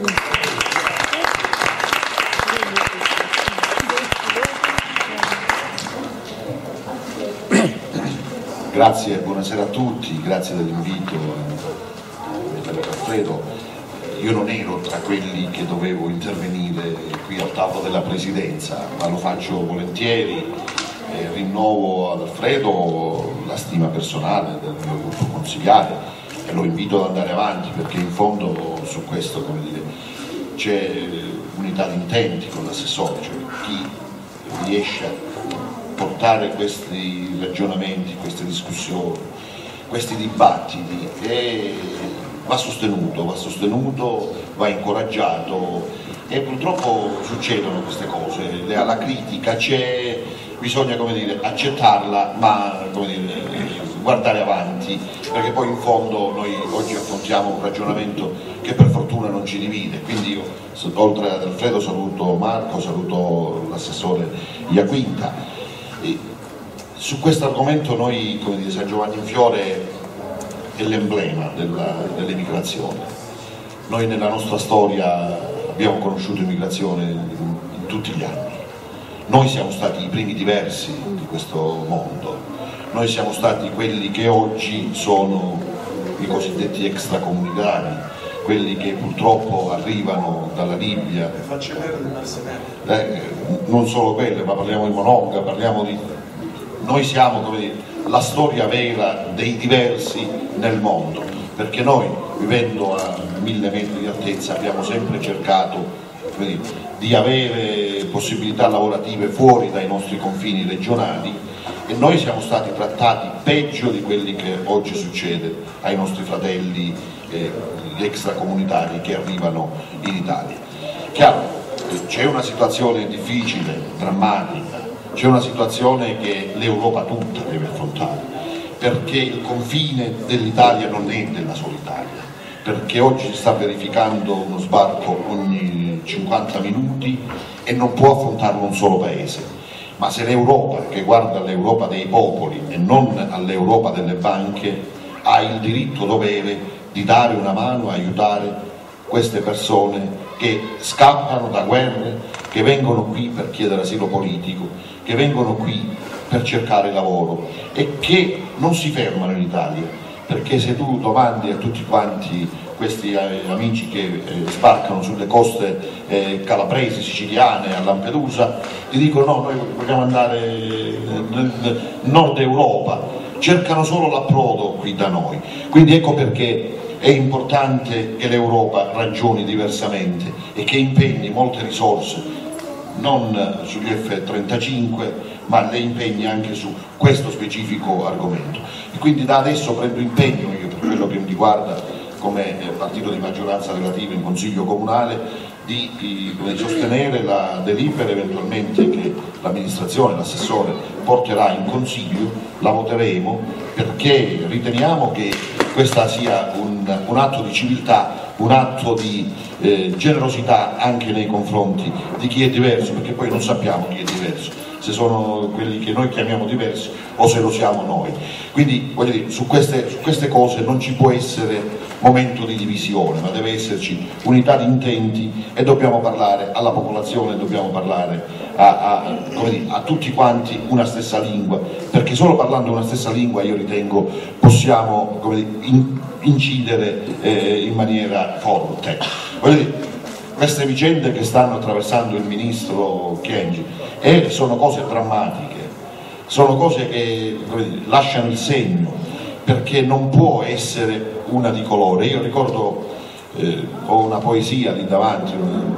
Grazie, buonasera a tutti, grazie dell'invito Alfredo. Io non ero tra quelli che dovevo intervenire qui al tavolo della Presidenza, ma lo faccio volentieri e rinnovo ad Alfredo la stima personale del mio gruppo consigliare e lo invito ad andare avanti, perché in fondo su questo, come dire, c'è unità di intenti con l'assessore, cioè chi riesce a portare questi ragionamenti, queste discussioni, questi dibattiti, e va sostenuto, va incoraggiato, e purtroppo succedono queste cose, la critica c'è, bisogna, come dire, accettarla, ma, come dire, guardare avanti, perché poi in fondo noi oggi affrontiamo un ragionamento che per fortuna non ci divide. Quindi io, oltre ad Alfredo, saluto Marco, saluto l'assessore Iaquinta. Su questo argomento noi, come dire, San Giovanni in Fiore è l'emblema dell'emigrazione. Noi nella nostra storia abbiamo conosciuto immigrazione in tutti gli anni. Noi siamo stati i primi diversi di questo mondo. Noi siamo stati quelli che oggi sono i cosiddetti extracomunitari, quelli che purtroppo arrivano dalla Libia. Non solo quelle, ma parliamo di Monongah, parliamo di... Noi siamo, come dire, la storia vera dei diversi nel mondo, perché noi, vivendo a 1000 metri di altezza, abbiamo sempre cercato, come dire, di avere possibilità lavorative fuori dai nostri confini regionali, e noi siamo stati trattati peggio di quelli che oggi succede ai nostri fratelli extracomunitari che arrivano in Italia. Chiaro, c'è una situazione difficile, drammatica, c'è una situazione che l'Europa tutta deve affrontare, perché il confine dell'Italia non è della sola Italia, perché oggi si sta verificando uno sbarco ogni 50 minuti e non può affrontarlo un solo paese. Ma se l'Europa, che guarda all'Europa dei popoli e non all'Europa delle banche, ha il diritto dovere di dare una mano a aiutare queste persone che scappano da guerre, che vengono qui per chiedere asilo politico, che vengono qui per cercare lavoro e che non si fermano in Italia, perché se tu domandi a tutti quanti questi amici che sbarcano sulle coste calabresi, siciliane, a Lampedusa, ti dicono no, noi vogliamo andare nel nord Europa, cercano solo l'approdo qui da noi. Quindi ecco perché è importante che l'Europa ragioni diversamente e che impegni molte risorse, non sugli F-35, ma le impegni anche su questo specifico argomento. E quindi da adesso prendo impegno, io per quello che mi riguarda come partito di maggioranza relativa in Consiglio Comunale, di sostenere la delibera eventualmente che l'amministrazione, l'assessore porterà in Consiglio, la voteremo perché riteniamo che questo sia un atto di civiltà, un atto di generosità anche nei confronti di chi è diverso, perché poi non sappiamo chi è diverso, se sono quelli che noi chiamiamo diversi o se lo siamo noi. Quindi voglio dire, su queste cose non ci può essere momento di divisione, ma deve esserci unità di intenti e dobbiamo parlare alla popolazione, dobbiamo parlare a tutti quanti una stessa lingua, perché solo parlando una stessa lingua io ritengo possiamo incidere in maniera forte. Voglio dire, queste vicende che stanno attraversando il ministro Kyenge sono cose drammatiche, sono cose che lasciano il segno, perché non può essere una di colore. Io ricordo, ho una poesia lì davanti,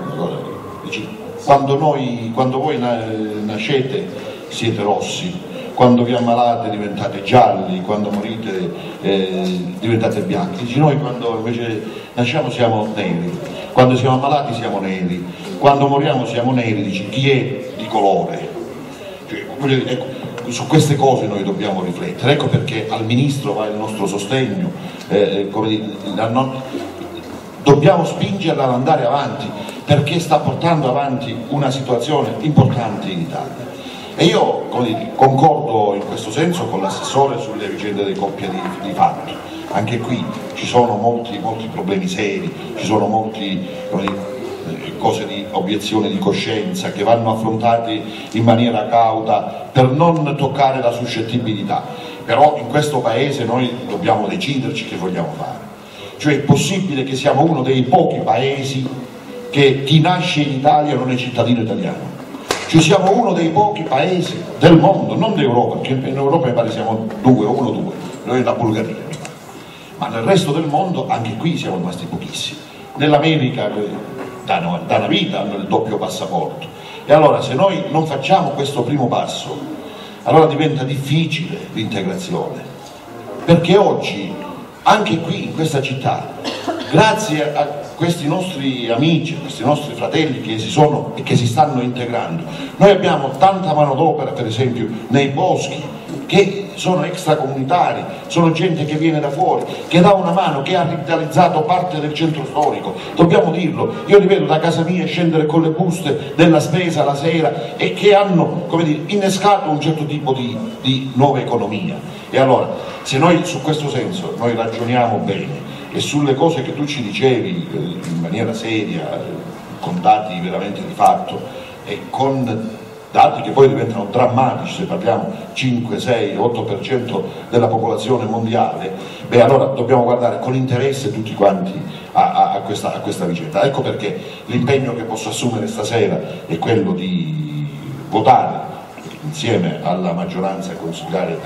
quando voi nascete siete rossi, quando vi ammalate diventate gialli, quando morite diventate bianchi. Dici, noi quando invece nasciamo siamo neri, quando siamo ammalati siamo neri, quando moriamo siamo neri. Dici, chi è di colore? Cioè, ecco, su queste cose noi dobbiamo riflettere, ecco perché al Ministro va il nostro sostegno, dobbiamo spingerla ad andare avanti, perché sta portando avanti una situazione importante in Italia. E io concordo in questo senso con l'assessore sulle vicende delle coppie di fatto. Anche qui ci sono molti problemi seri, ci sono molte cose di obiezione di coscienza che vanno affrontate in maniera cauta per non toccare la suscettibilità. Però in questo paese noi dobbiamo deciderci che vogliamo fare. Cioè è possibile che siamo uno dei pochi paesi che chi nasce in Italia non è cittadino italiano. Cioè siamo uno dei pochi paesi del mondo, non d'Europa, perché in Europa mi pare siamo uno o due, noi la Bulgaria, ma nel resto del mondo anche qui siamo rimasti pochissimi. Nell'America da una vita hanno il doppio passaporto. E allora se noi non facciamo questo primo passo, allora diventa difficile l'integrazione, perché oggi anche qui in questa città, grazie a questi nostri amici, a questi nostri fratelli che si sono e che si stanno integrando, noi abbiamo tanta manodopera, per esempio nei boschi, che sono extracomunitari, sono gente che viene da fuori, che dà una mano, che ha rivitalizzato parte del centro storico, dobbiamo dirlo. Io li vedo da casa mia scendere con le buste della spesa la sera e che hanno, come dire, innescato un certo tipo di nuova economia. E allora, se noi su questo senso noi ragioniamo bene e sulle cose che tu ci dicevi in maniera seria, con dati veramente di fatto e con dati che poi diventano drammatici, se parliamo 5, 6, 8% della popolazione mondiale, beh allora dobbiamo guardare con interesse tutti quanti a questa vicenda. Ecco perché l'impegno che posso assumere stasera è quello di votare insieme alla maggioranza consigliare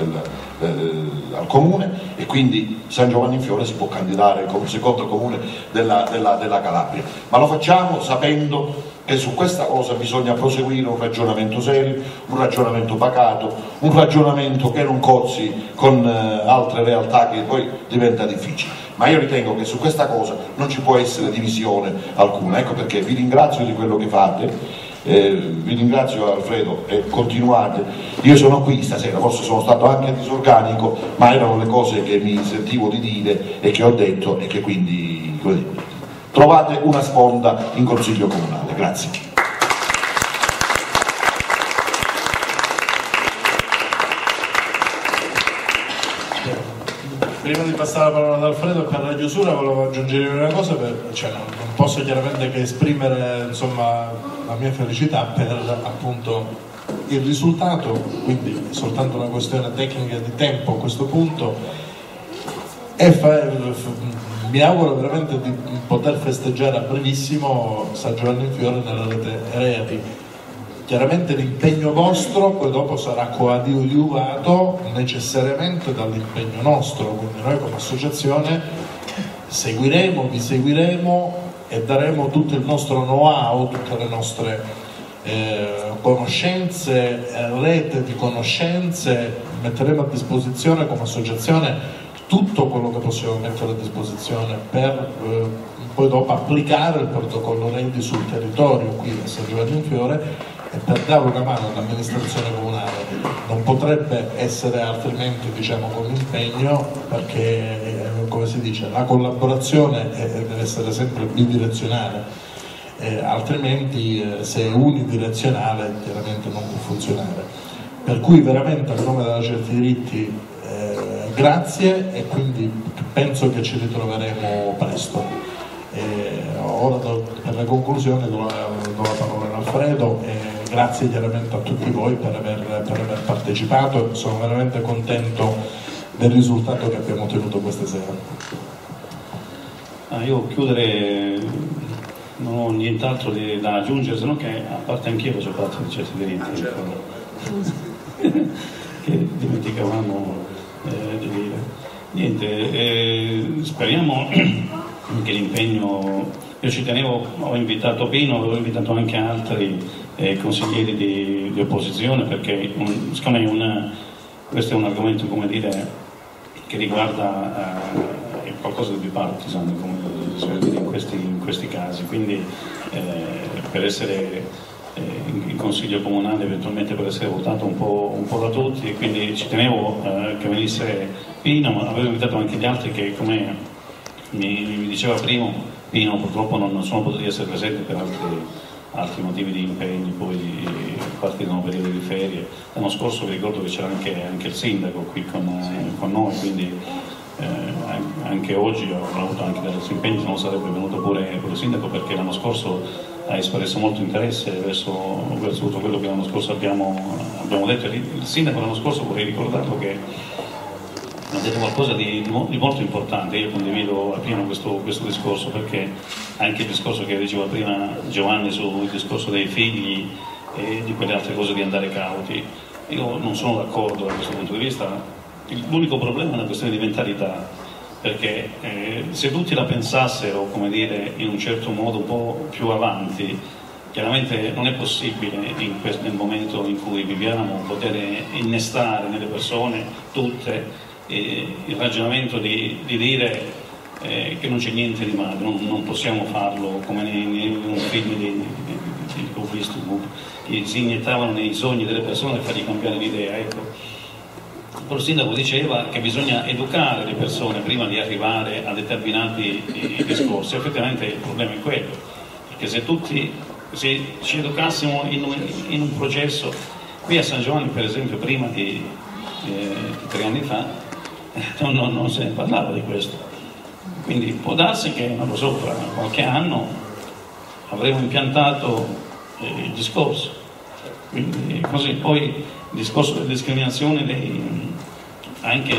al comune, e quindi San Giovanni in Fiore si può candidare come secondo comune della Calabria, ma lo facciamo sapendo che su questa cosa bisogna proseguire un ragionamento serio, un ragionamento pacato, un ragionamento che non cozzi con altre realtà, che poi diventa difficile. Ma io ritengo che su questa cosa non ci può essere divisione alcuna. Ecco perché vi ringrazio di quello che fate. Vi ringrazio Alfredo e continuate. Io sono qui stasera, forse sono stato anche disorganico, ma erano le cose che mi sentivo di dire e che ho detto, e che quindi trovate una sponda in Consiglio Comunale. Grazie. prima di passare la parola ad Alfredo per la chiusura volevo aggiungere una cosa, cioè non posso chiaramente che esprimere insomma la mia felicità per appunto il risultato, quindi è soltanto una questione tecnica di tempo a questo punto, e mi auguro veramente di poter festeggiare a brevissimo San Giovanni in Fiore nella rete Reati. Chiaramente l'impegno vostro poi dopo sarà coadiuvato necessariamente dall'impegno nostro, quindi noi come associazione seguiremo, vi seguiremo e daremo tutto il nostro know-how, tutte le nostre conoscenze, rete di conoscenze, metteremo a disposizione come associazione tutto quello che possiamo mettere a disposizione per poi dopo applicare il protocollo Rendi sul territorio qui a San Giovanni in Fiore e per dare una mano all'amministrazione comunale. Non potrebbe essere altrimenti, diciamo, come impegno, perché come si dice, la collaborazione deve essere sempre bidirezionale. Altrimenti se è unidirezionale chiaramente non può funzionare, per cui veramente a nome della Certi Diritti grazie, e quindi penso che ci ritroveremo presto. Ora per le conclusioni do la parola ad Alfredo, e grazie chiaramente a tutti voi per aver partecipato, sono veramente contento del risultato che abbiamo ottenuto questa sera. Io chiudere non ho nient'altro da aggiungere, se non che a parte anch'io faccio parte di Certi Diritti, che dimenticavamo di dire. Niente, speriamo che l'impegno, io ci tenevo, ho invitato Pino, avevo invitato anche altri consiglieri di opposizione, perché secondo me questo è un argomento, come dire, che riguarda qualcosa di bipartisan, come si suol dire in questi casi, quindi per essere in consiglio comunale eventualmente per essere votato un po' da tutti, e quindi ci tenevo che venisse Pino, ma avevo invitato anche gli altri che, come mi diceva prima Pino, purtroppo non sono potuti essere presenti per altri motivi di impegni, poi partirono periodi di ferie. L'anno scorso vi ricordo che c'era anche il sindaco qui con noi, quindi anche oggi ho avuto anche degli impegni, se non sarebbe venuto pure il sindaco, perché l'anno scorso ha espresso molto interesse verso tutto quello che l'anno scorso abbiamo detto. Il sindaco l'anno scorso, vorrei ricordarlo, che ha detto qualcosa di molto importante. Io condivido appieno questo discorso, perché anche il discorso che diceva prima Giovanni sul discorso dei figli e di quelle altre cose di andare cauti, io non sono d'accordo da questo punto di vista. L'unico problema è una questione di mentalità, perché se tutti la pensassero, come dire, in un certo modo un po' più avanti, chiaramente non è possibile nel momento in cui viviamo poter innestare nelle persone tutte il ragionamento di dire che non c'è niente di male, non possiamo farlo come in un film che ho visto, che si iniettavano nei sogni delle persone per fargli cambiare l'idea, ecco. Il sindaco diceva che bisogna educare le persone prima di arrivare a determinati discorsi. Effettivamente il problema è quello, perché se ci educassimo in un processo, qui a San Giovanni per esempio prima di 3 anni fa non se ne parlava di questo, quindi può darsi che, non lo so, tra qualche anno avremo impiantato il discorso, quindi così. Poi il discorso della discriminazione anche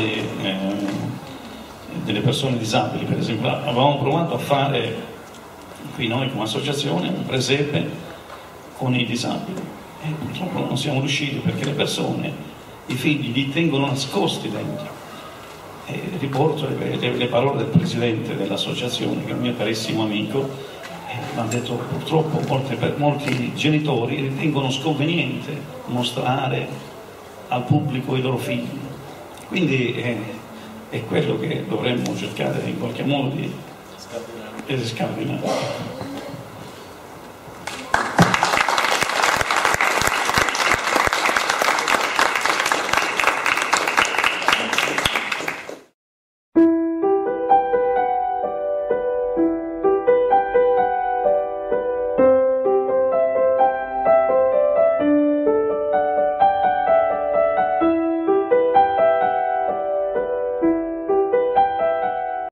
delle persone disabili, per esempio, avevamo provato a fare qui noi come associazione un presepe con i disabili e purtroppo non siamo riusciti, perché le persone, i figli, li tengono nascosti dentro. E riporto le parole del presidente dell'associazione, che è un mio carissimo amico, mi ha detto: purtroppo molti genitori ritengono sconveniente mostrare al pubblico i loro figli, quindi è quello che dovremmo cercare in qualche modo di scardinare.